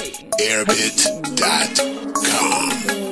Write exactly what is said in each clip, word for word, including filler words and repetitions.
airbit dot com.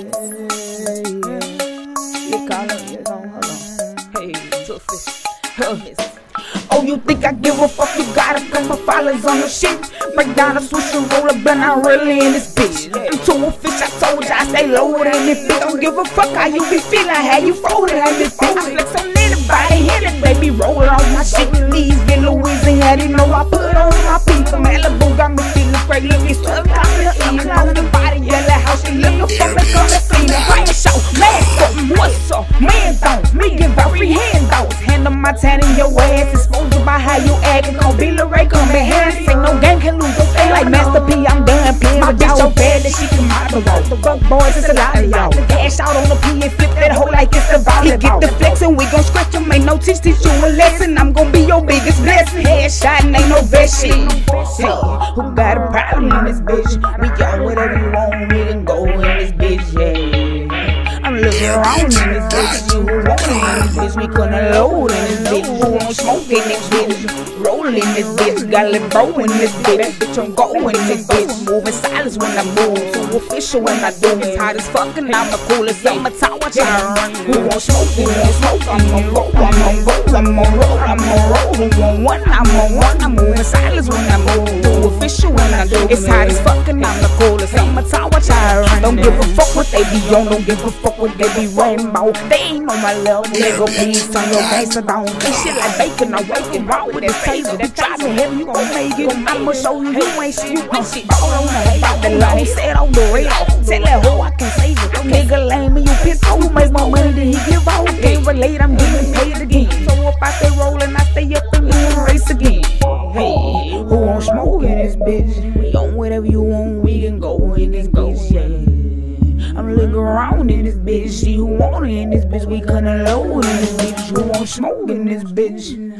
Oh, you think I give a fuck? You got a couple followers on the shit. Break down a switch and roll up, but I'm really in this bitch. I'm too a fish, I told you I stay loaded in this bitch. Don't give a fuck how you be feeling, how you folded in this bitch. I flex on anybody, hit it, baby, roll on my shit. These Vin Louisiana, you know I put on my people. Malibu got me feeling great, looking stuck out in the evening. On the body, yellow house, she looking for the color scene. Brain show, mask up, what's up, man don't. Me give out free handouts, hand on my tan in your ass. Exposed by how you actin', gon' be Lil Ray coming here. Ain't no gang can lose, don't stay like Master P, I'm done playing. My bitch so bad that she can model. The fuck boys, it's a lot of y'all. Cash out on the P and flip that hoe like it's the volleyball. He get the flex and we gon' scratch him, ain't no teach, teach you a lesson. I'm gon' be your biggest blessing. Headshot and ain't no vest shit. Hey, who got a problem in this bitch? We got whatever you want, we can go in this bitch, yeah. I'm looking around in this bitch, you who want in this bitch, we couldn't load in this bitch, who won't smoke in this bitch, roll in this bitch, got a bro in this bitch, bitch I'm going in this bitch, moving silence when I move, too official when I do, it's hot as fuck and I'm the coolest, summertime watch I run, who won't smoke, who won't smoke, I'm on go, I'm on go, I'm on roll, I'm on roll, who want one, I'm on one, I'm moving silence when I move, too official when I do, it's hot as fuck and I'm the coolest, summertime watch I run, don't give a fuck what they be on, don't give a fuck what they be rainbow. They ain't on my level, nigga, please turn your gangster down. This shit like bacon, I'm waking raw with this taser. You try me heavy, you gon' make it. I'ma show you, you ain't shit, you ain't shit. Ball on the hate out the line, set on the radar. Tell that hoe I can save it. Nigga lame me, you piss off. You make more money than he give out. Can't relate, I'm getting paid again. So if I stay rolling, I stay up and win the race again. Hey, who won't smoke in this bitch? We on whatever you want, we can go in this bitch, yeah. I'm looking around in this bitch, see who want it in this bitch, we couldn't load in this bitch, who won't smoke in this bitch.